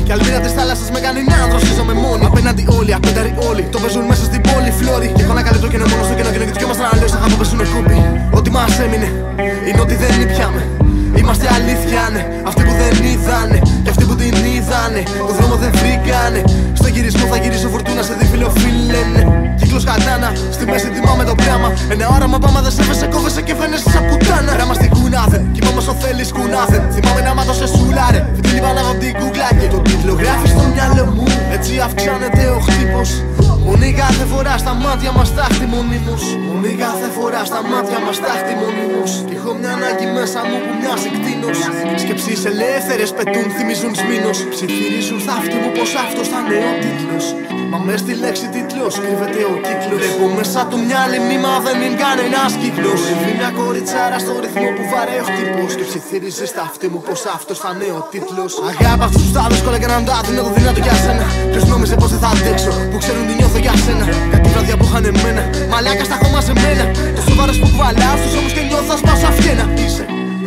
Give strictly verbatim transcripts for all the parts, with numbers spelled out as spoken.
Κι άλλη μοίρα της θάλασσας με κάνει να ανδροσίζομαι μόνη. Απέναντι όλοι, απένταροι όλοι, το παίζουν μέσα στην πόλη φλόρι. Και έχω ένα καλύτερο και είναι μόνο στο κενό και είναι δυο μας να λέω στα χάπα πέσουνε κούμπι. Ό,τι μας έμεινε είναι ότι δεν ήπιαμε. Είμαστε αλήθεια, ναι, αυτοί που δεν είδανε και αυτοί που την είδανε. Το δρόμο δεν βρήκανε. Στο γυρισμό θα γυρίσω φορτούνα σε δίφυλλο φίλε, ναι. Κύκλος κατάνα, στη μέση τιμάμε το πράμα. Ένα όραμα πάμα δεν σέβεσαι, κόβεσαι και φαίνεσαι σαν πουτάνα. Ράμα στην κουνάθεν, κοιμάμαι όσο θέλεις κουνάθεν. Θυμάμαι να μάθω σε σουλάρε, φιτίλι πάνω από την κούκλα και το τίτλο γράφει στο μυαλό μου. Έτσι αυξάνεται ο χτύπος. Μονή κάθε φορά στα μάτια μας τάχτη μονίμως. Μονή κάθε φορά στα μάτια μας τάχτη μονίμως. Κι έχω μια ανάγκη μέσα μου που μοιάζει κτίνος. Σκέψεις ελεύθερες πετούν, θυμίζουν σμήνος. Ψιθυρίζουν στα αυτή μου πως αυτός θα είναι ο τίτλος. Μα μες στη λέξη τίτλος κρύβεται ο κύκλος. Έχω μέσα του μια λιμνήμα δεν είναι κανένας κύκλος. Βρει μια κοριτσάρα στο ρυθμό που βαρέει ο χτύπος. Και ψιθύριζε στα αυτή μου πως αυτός θα είναι ο τίτλος. Αγάπη αυτούς τους άλλους κόλλα και να τα δίνω το δυνατό για σένα. Ποιος νόμιζε πως δεν θα αντέξω, που ξέρουν τι νιώθω για σένα. Κάτι βράδια που είχαν εμένα, μαλάκα στα χώμα σε μένα. Το σοβαρός που κουβαλάω στους ώμους και νιώθω θα σπάσω αυγένα. Είσαι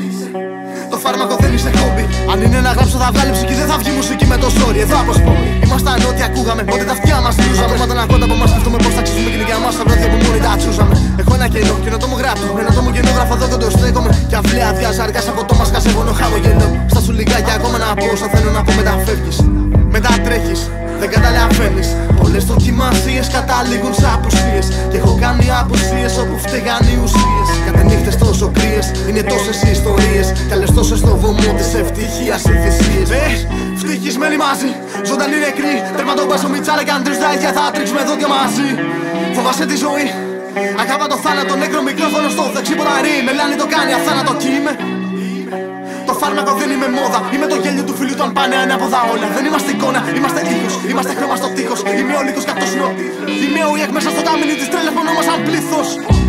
το φάρμακο δεν είσαι χόμπι. Αν είναι να γράψω θα βγάλει ψυχή, δεν θα βγει μουσική με το sorry. Εδώ αποσπόρει. Ήμασταν ό,τι ακούγαμε, ότι τα αυτιά μας λούζαμε. Όταν ακούγοντα από μας σκεφτούμε πως θα αξίζουμε την για μας. Τα βράδια που μόνοι τα τσούζαμε. Έχω ένα κενό, κενό το μου γράφω. Ένα το μου κενό γράφω εδώ κοντό στέκομαι. Κι αυλαία διαζάρκα από το μας κασε γόνο χαμογελό. Στα σου λιγάκια ακόμα να πω όσα θέλω να πω μετά φεύγεις. Μετά τρέχεις, δεν καταλαβαίνεις. Όλες δοκιμασίες καταλήγουν σε απουσίες. Και έχω κάνει απουσίες όπου φταίγαν οι ουσίες. Κατά νύχτες τόσο κρύες, είναι τόσες οι ιστορίες. Κι άλλες τόσες στο βωμό της ευτυχίας οι θυσίες. Ε, ευτυχισμένοι μαζί, ζωντανοί νεκροί. Τέρμα τον πάσο μιτσάρα κι αν τρεις τα ίδια θα τρίξουμε δόντια μαζί. Φοβάσαι τη ζωή, αγάπα το θάνατο. Νεκρό μικρόφωνο στο δεξί ποταρί. Μελάνι το κάνει αθάνατο κι είμαι. Το φάρμακο δεν είμαι μόδα. Είμαι το γέλιο του φίλου του αν πάνε ανάποδα όλα. Δεν είμαστε εικόνα, είμαστε ήχος. Είμαστε χρώμα στο τείχος. Είμαι ο λύκος κάτω σνό. Είμαι ο Ιεκ μέσα στο τάμινι της τρέλας μόνο μας σαν πλήθος.